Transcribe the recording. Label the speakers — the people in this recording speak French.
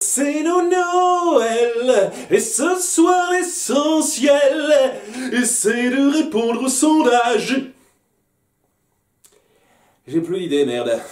Speaker 1: C'est nos Noël, et ce soir l'essentiel, c'est de répondre au sondage. J'ai plus d'idée, merde.